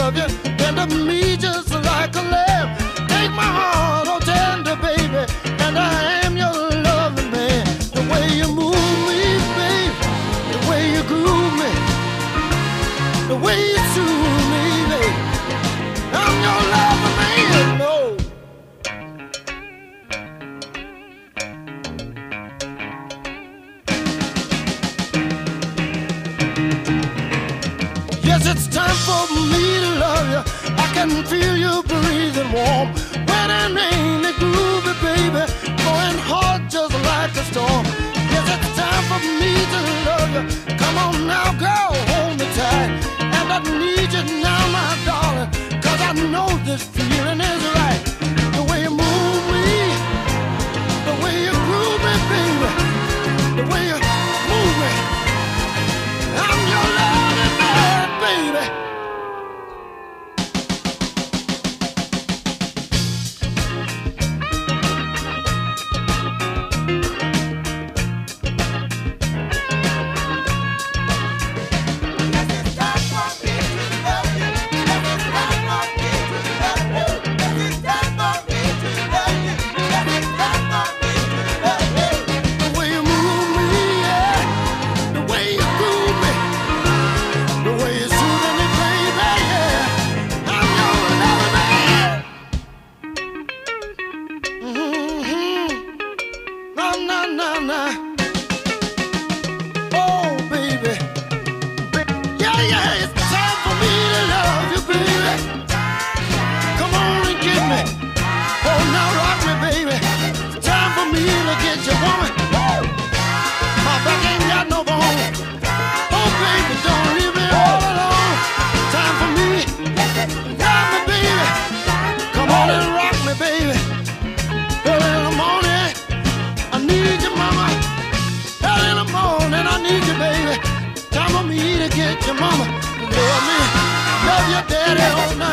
love you, tender me just like a lamb. Take my heart, oh tender baby, and I am your loving man. The way you move me, baby, the way you groove me, the way you soothe me, baby, I'm your loving man. No. Yes, it's time for me to love you. I can feel you breathing warm. When and ain't it groovy, baby, going hard just like a storm. Yes, it's time for me to love you. Come on now, girl, hold me tight. And I need you now, my darling, 'cause I know this feeling is right. The way you move me, the way you groove me, baby, the way you move me, I'm your loving man, baby. Oh, baby. Yeah, yeah, it's time for me to love you, baby. Come on and get me. Oh, now rock me, baby. It's time for me to get you, woman. My back ain't got no bone. Oh, baby, don't leave me all alone. Time for me. Love me, baby. Come on and rock me, baby. Early in the morning, I need you, mama. Early in the morning, I need you, baby. Time for me to get your mama. Love me, love your daddy all night.